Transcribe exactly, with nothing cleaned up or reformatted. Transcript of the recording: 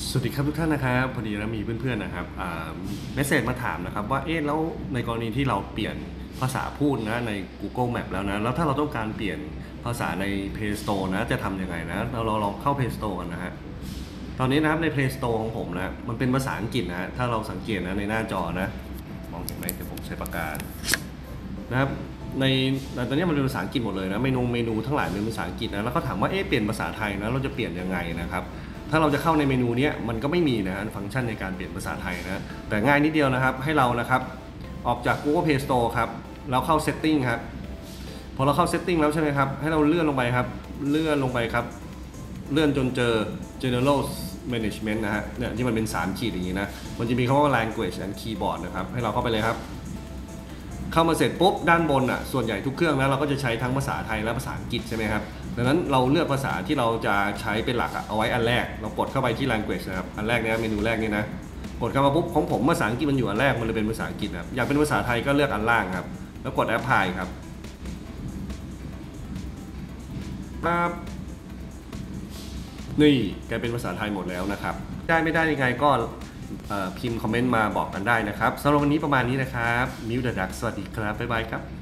สวัสดีครับทุกท่านนะครับพอดีแล้วมีเพื่อนๆนะครับเมสเซจมาถามนะครับว่าเอ๊ะแล้วในกรณีที่เราเปลี่ยนภาษาพูดนะใน Google Map แล้วนะแล้วถ้าเราต้องการเปลี่ยนภาษาใน Play Store นะจะทำยังไงนะเราเราลองเข้า Play Store กันนะฮะตอนนี้นะครับใน Play Store ของผมนะมันเป็นภาษาอังกฤษนะถ้าเราสังเกตนะในหน้าจอนะมองเห็นไหมเดี๋ยวผมใช้ปากกานะครับในตอนนี้มันเป็นภาษาอังกฤษหมดเลยนะเมนูเมนูทั้งหลายเป็นภาษาอังกฤษนะแล้วก็ถามว่าเอ๊ะเปลี่ยนภาษาไทยนะเราจะเปลี่ยนยังไงนะครับถ้าเราจะเข้าในเมนูนี้มันก็ไม่มีนะฟังก์ชันในการเปลี่ยนภาษาไทยนะแต่ง่ายนิดเดียวนะครับให้เรานะครับออกจาก Google Play Store ครับแล้วเข้า Setting ครับพอเราเข้า Setting แล้วใช่ไหมครับให้เราเลื่อนลงไปครับเลื่อนลงไปครับเลื่อนจนเจอ General Management นะฮะเนี่ยที่มันเป็นสามขีดอย่างนี้นะมันจะมีคำว่า Language and Keyboard นะครับให้เราเข้าไปเลยครับเข้ามาเสร็จปุ๊บด้านบนอ่ะส่วนใหญ่ทุกเครื่องนะเราก็จะใช้ทั้งภาษาไทยและภาษาอังกฤษใช่ไหมครับดังนั้นเราเลือกภาษาที่เราจะใช้เป็นหลักเอาไว้อันแรกเรากดเข้าไปที่ language นะครับอันแรกเนี่ยเมนูแรกนี่นะกดเข้ามาปุ๊บของผมภาษาอังกฤษมันอยู่อันแรกมันเลยเป็นภาษาอังกฤษครับอยากเป็นภาษาไทยก็เลือกอันล่างครับแล้วกด apply ครับครับนี่กลายเป็นภาษาไทยหมดแล้วนะครับได้ไม่ได้ยังไงก็พิมพ์คอมเมนต์มาบอกกันได้นะครับสำหรับวันนี้ประมาณนี้นะครับมิวเดอะดักสวัสดีครับบ๊ายบายครับ